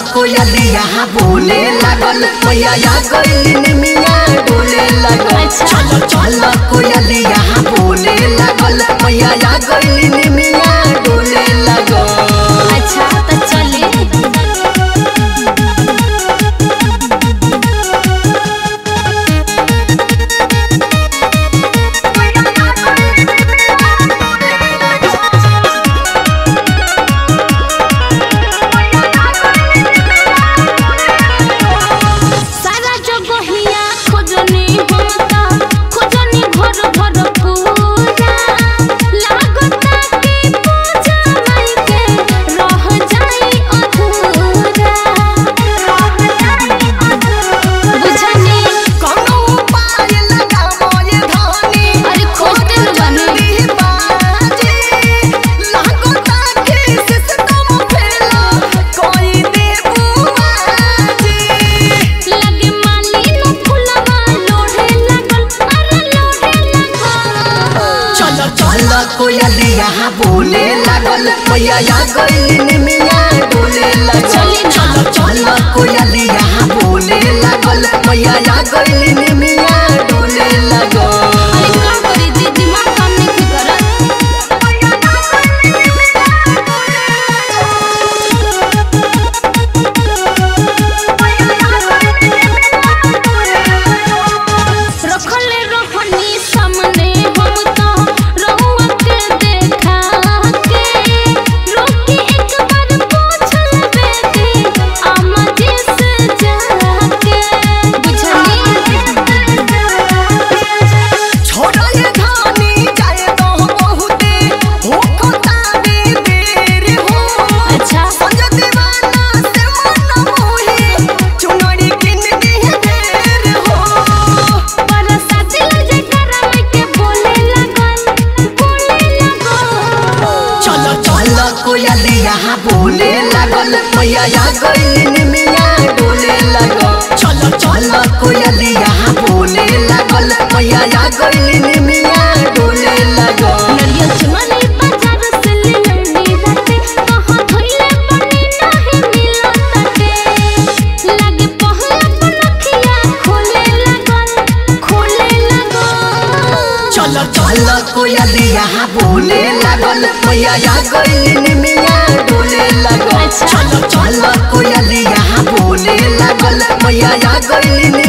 कोयलिया बोले लागल मैया गइली निमिया डोले लागल। चल चल कोयलिया बोले लागल मैया गइली निमिया डोले लागल। अच्छा तो चले कोयलिया बोले लागल मैया गइली निमिया डोले लागल। चल चल कोयलिया बोले लागल मैया गइली निमिया डोले लागल। कोयलिया बोले लागल मैया गइली निमिया डोले लागल। चल चल कोयलिया बोले लागल मैया गइली निमिया डोले लागल। नरियल चुमनी बाजार से ले लंडी राते कहां धइले बनी नाही मिलताटे। लागे पहला पनखिया खोले लागल। चल चल कोयलिया बोले लागल मैया गइली निमिया डोले लागल। चल चल कोयलिया बोले लागल मैया गइली